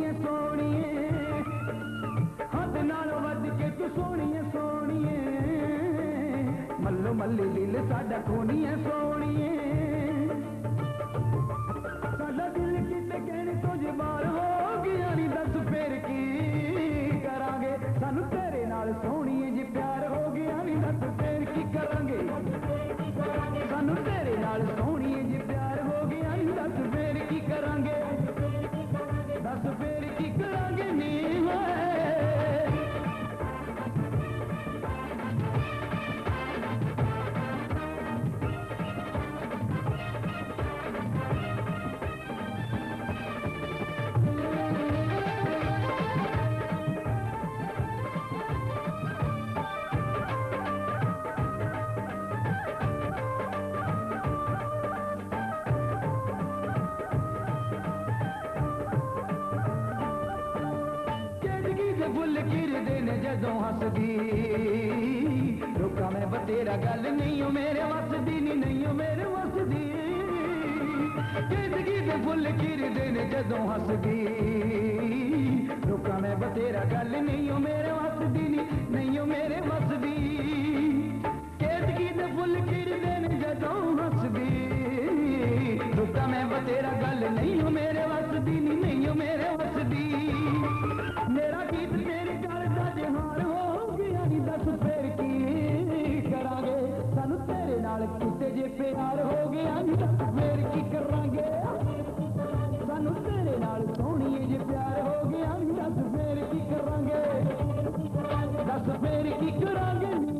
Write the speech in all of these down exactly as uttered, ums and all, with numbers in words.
सोहणीए सोहणीए हद नालों वध के तू सोहणीए सोहणीए मल्लो मल्ली दिल साडा खोनीए सोहणीए साडा दिल किते कहने तो जे बार हो गया नी दस फिर की करांगे सानू तेरे नाल सोहणीए जे प्यार हो गया नी दस फिर की करांगे सानू तेरे नाल सोहणीए जे प्यार हो गया नी दस फिर की करांगे दस फिर की करांगे नी फुल किरदे ने जदों हसदी रुका मैं बतेरा गल नहीं हो मेरे वसदी नी नहीं हो मेरे वसदी जिंदगी दे फुल किरदे ने जदों हसदी रुका मैं बतेरा गल नहीं हो मेरे वसदी नी नहीं हो मेरे वसदी जिंदगी दे फुल किरदे ने जदों हसदी रुका मैं बतेरा गल नहीं हो मेरे वसदी नी नहीं हो मेरे वसदी मेरा गीत तेरे गल दा जहार हो गया नी दस फिर की करांगे सानू तेरे नाल किते जे प्यार हो गया नी दस फिर की करांगे सानू तेरे नाल सोहणीए जे प्यार हो गया नी दस फिर की करांगे दस फिर की करांगे नी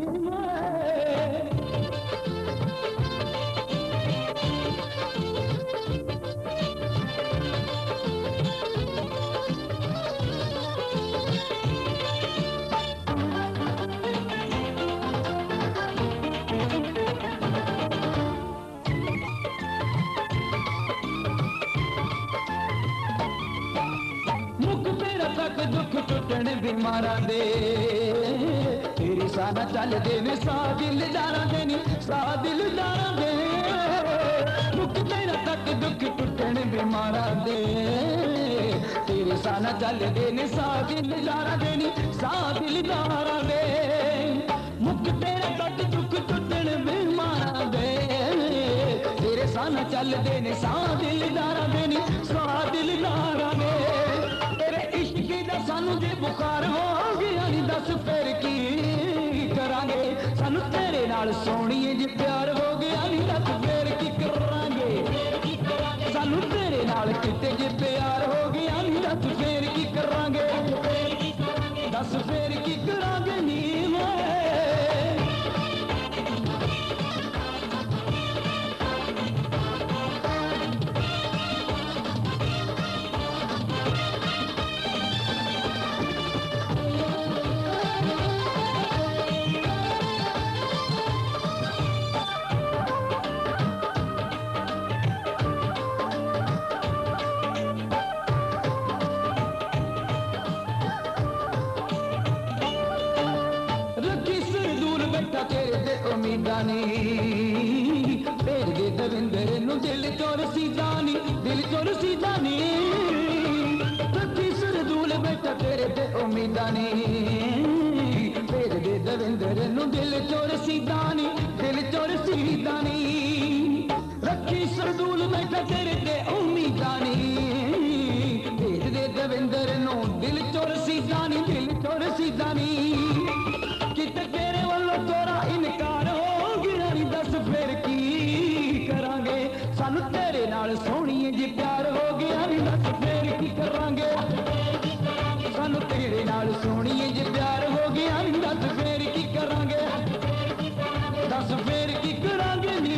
दुख टुटन बीमारा दे तेरी साना चल दे ने सा दिलदारा दे नी सा दिलदारा दे मुख तेरा तक दुख टुटन बीमारा दे तेरी साना चल दे ने सा दिलदारा दे नी सा दिलदारा दे मुख तेरा तक दुख टुटन बीमारा दे तेरे साना चल दे ने सा दिलदारा दे नी सा दिलदारा दे सानू जे बुखार हो गया नी दस फिर की करांगे सानू तेरे नाल सोहणीए जे प्यार हो गया नी दस फिर की करांगे सानू तेरे नाल किते जे प्यार हो गया नी दस फिर की करांगे दस फिर की करांगे नी उम्मीदानी फेर दे दविंदर नू दिल चोर सीधानी दिल चोर सीधानी रखी सरदूल बैठा तेरे ते उम्मीदानी फेर दे दविंदर नू दिल चोर सीधानी दिल चोर सीधानी रखी सरदूल बैठा तेरे ते उम्मीदानी फेर दे दविंदर नू दिल चोर सीधानी दिल चोर सीधानी किते तेरे वालों तोरा इनकार हो गया नी दस फिर की करांगे सानू तेरे नाल सोहणीए जी प्यार हो गया नी दस फिर की करांगे सानू तेरे नाल सोहणीए जी प्यार हो गया नी दस फिर की करांगे दस फिर की करांगे नी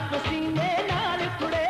पसीने नाल कुड़े।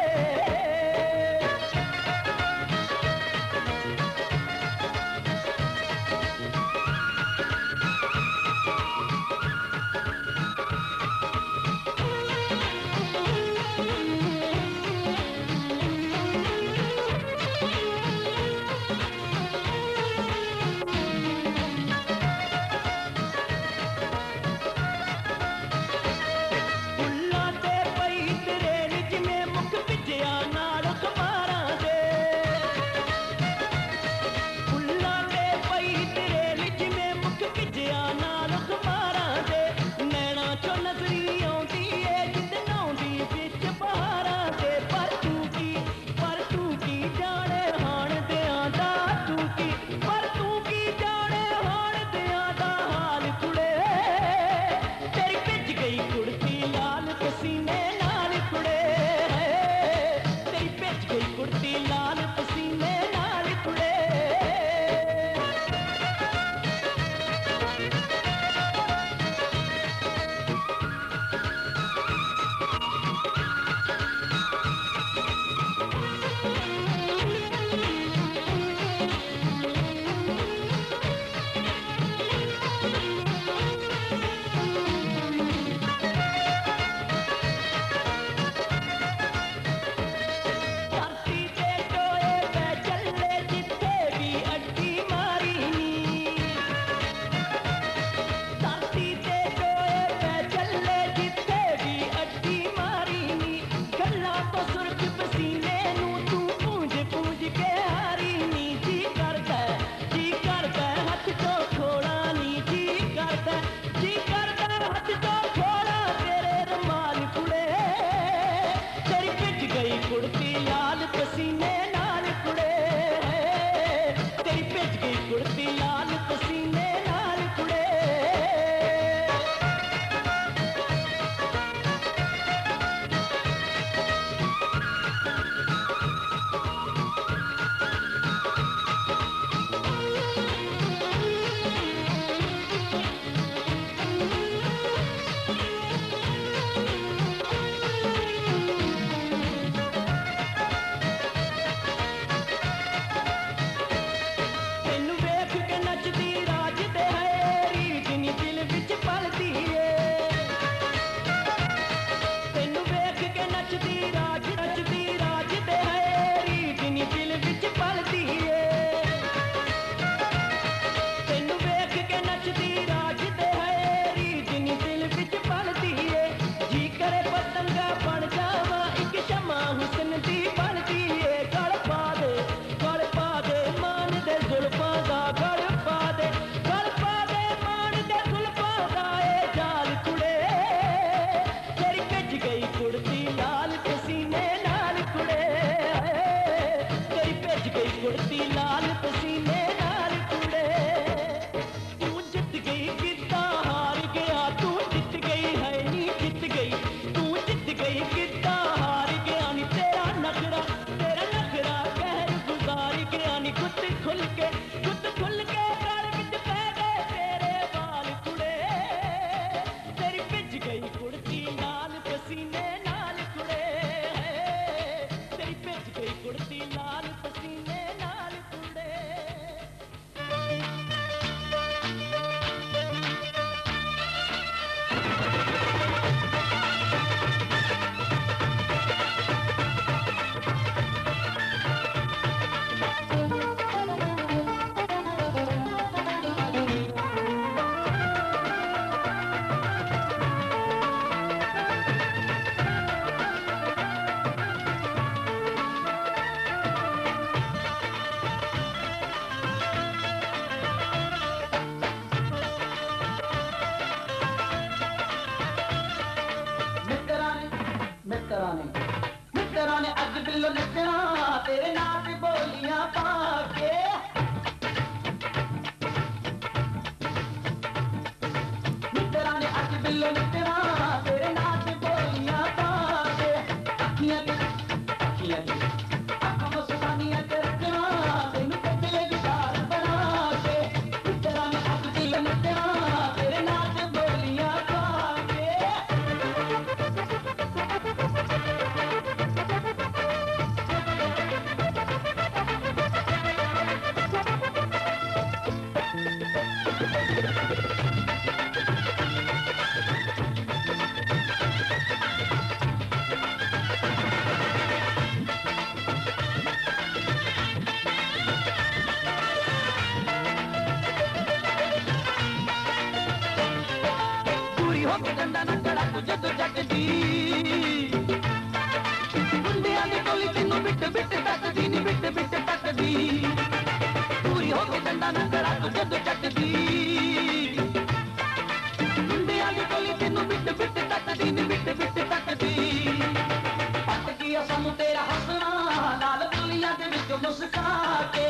ਗਿਆ ਸਾਨੂੰ ਤੇਰਾ ਹੱਸਣਾ ਲਾਲ ਬੁੱਲੀਆਂ ਦੇ ਵਿੱਚੋਂ ਮੁਸਕਾ ਕੇ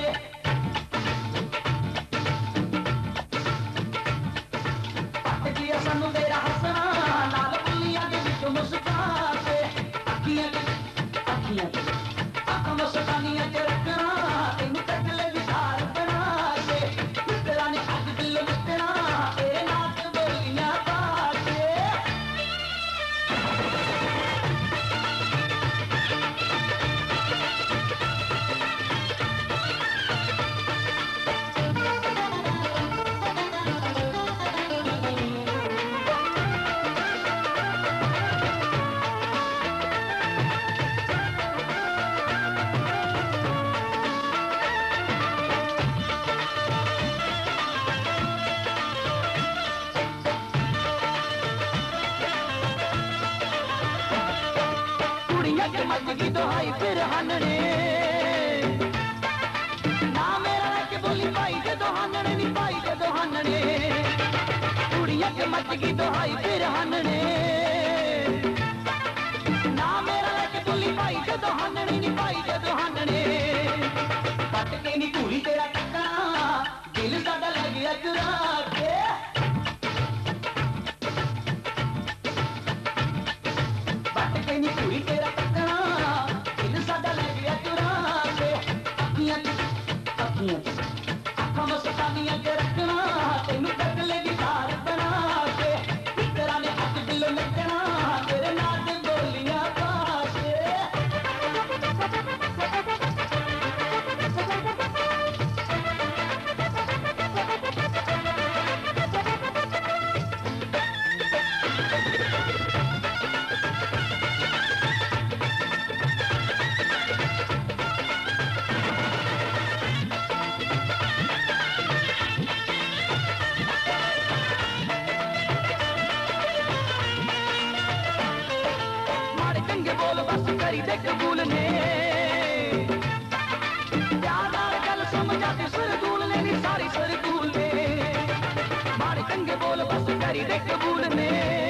ਪੱਟ ਗਿਆ ਸਾਨੂੰ ਤੇਰਾ ਹੱਸਣਾ ਲਾਲ ਬੁੱਲੀਆਂ ਦੇ ਵਿੱਚੋਂ ਮੁਸਕਾ ਕੇ ਅੱਖੀਆਂ ਅੱਖੀਆਂ ਅੱਖਾਂ ਮਸਤਾਨੀਆਂ ਚ ਰੱਖਣਾ ਤੈਨੂੰ ਕੱਟ ਲੈ ਵਿਚਾਰ ਬਣਾ ਕੇ ਮਿੱਤਰਾਂ ਨੇ ਅੱਜ ਦਿਲ ਮਿੱਤਣਾ ਤੇਰੇ ਨਾਲ ਤੇ ਬੋਲੀਆਂ ਪਾ ਕੇ ਕੁੜੀਆਂ ਚ ਮੱਚ ਗਈ ਦੁਹਾਈ ਫਿਰ ਹਾਨਣੇ ਨਾ ਮੇਰਾ ਲੈ ਕੇ ਬੋਲੀ ਭਾਈ ਜਦੋਂ ਹਾਨਣੇ ਨੀ ਭਾਈ ਜਦੋਂ ਹਾਨਣੇ ਕੁੜੀਆਂ ਚ ਮੱਚ ਗਈ ਦੁਹਾਈ ਫਿਰ ਹਾਨਣੇ ਨਾ ਮੇਰਾ ਲੈ ਕੇ ਬੋਲੀ ਭਾਈ ਜਦੋਂ ਹਾਨਣੇ ਨੀ ਭਾਈ ਜਦੋਂ ਹਾਨਣੇ ਪੱਟ ਕੇ ਨੀ ਧੂਰੀ ਤੇਰਾ ਟੱਕਣਾ ਦਿਲ ਸਾਡਾ ਲੱਗ ਗਿਆ ਚੁਰਾ ਕੇ ਪੱਟ ਕੇ ਨੀ ਧੂਰੀ ਤੇਰਾ ਟੱਕਣਾ ਦਿਲ ਸਾਡਾ ਲੱਗ ਗਿਆ ਚੁਰਾ ਕੇ ਅੱਖੀਆਂ ਅੱਖੀਆਂ ਅੱਖਾਂ ਮਸਤਾਨੀਆਂ ਚ ਰੱਖਣਾ ਤੈਨੂੰ ਕੱਟ ਲੈ ਵਿਚਾਰ ਬਣਾ ਕੇ ਮਿੱਤਰਾਂ ਨੇ ਅੱਜ ਦਿਲ ਲੱਗਣਾ ਤੇਰੇ ਨਾਲ ਤੇ ਬੋਲੀਆਂ ਪਾ ਕੇ ਚੰਗੇ ਬੋਲ ਬਸ ਕਰੀ ਦੇ ਕਬੂਲ ਨੇ ਪਿਆਰ ਨਾਲ ਗੱਲ ਸਮਝਾ ਤੇ ਸਰਦੂਲ ਨੇ ਨੀ ਸਾਰੀ ਸਰਦੂਲ ਨੇ ਮਾੜੇ ਚੰਗੇ ਬੋਲ ਬਸ ਕਰੀ ਦੇ ਕਬੂਲ ਨੇ